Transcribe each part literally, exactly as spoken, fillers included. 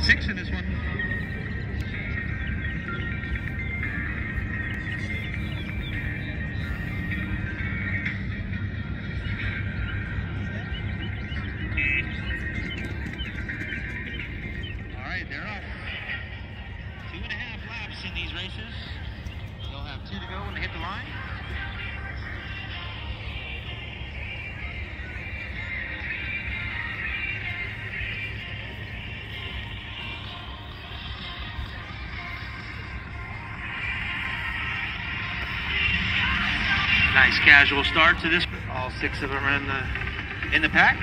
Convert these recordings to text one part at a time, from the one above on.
six in this one. All right, they're off. Two and a half laps in these races. They'll have two to go when they hit the line. Nice casual start to this. All six of them are in the in the pack.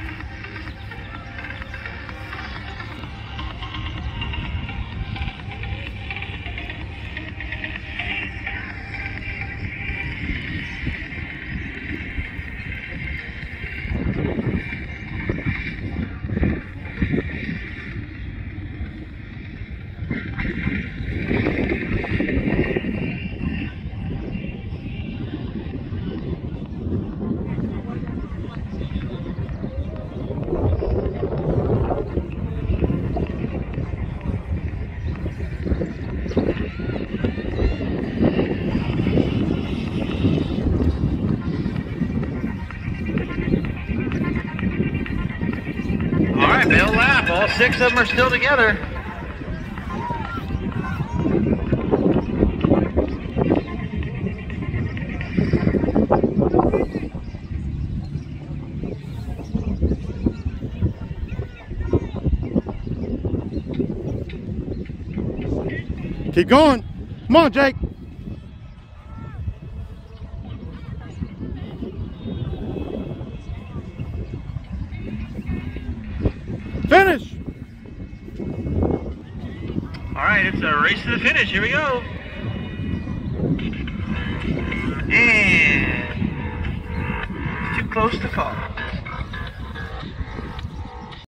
They'll lap. All six of them are still together. Keep going. Come on, Jake. Finish! All right, it's a race to the finish. Here we go. And too close to call.